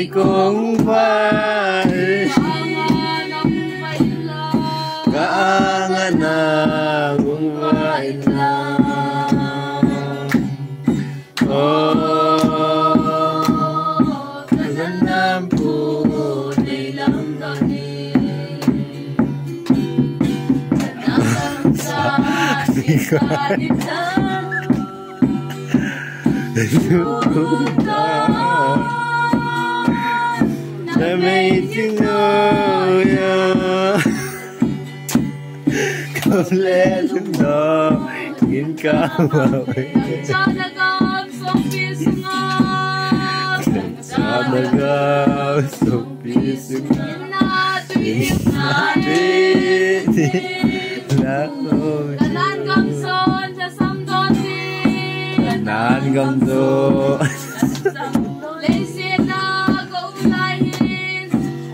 kung may kaangan na kung mailam. Oh, kaganang po nilang langit. Kanang sa ating na may tinuya kompleto na ginkamawin Nagsadagam sa pisungan Nagsadagam sa pisungan Inatwin Tanan gamson sa samdoti Tanan gamson Lesin na kaulahin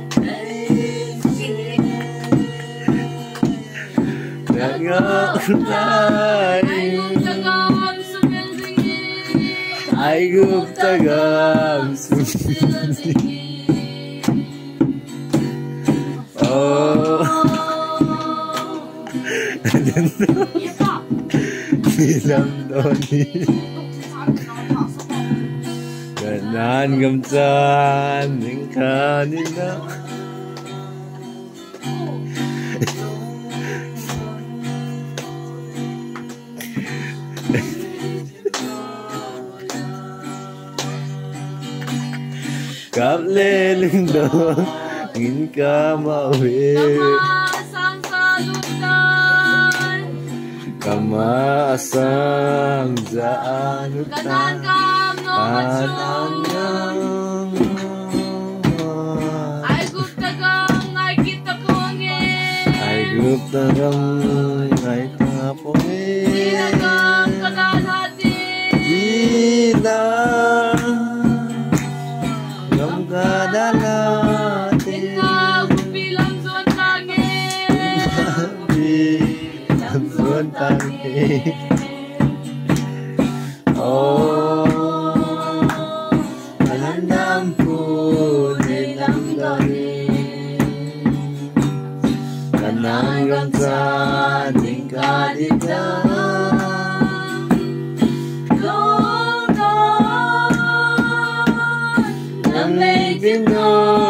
Ay guptagam sumilingin Oh Nilam doni Kanan gamsan Ning kanina Kapleleng dong Ngin ka mawin Kamasang salutan Kamasang sa Kanan anutan kam no masyong Ay guptagang ay kita pungin Ay guptagang ay kapungin Tinagang kadalatin Bilang Gam kadalatin Bilang zon langit Bilang zon langit Oh Malandam po nilang langit Kanang gamsan Ning kaliglang May Pinoy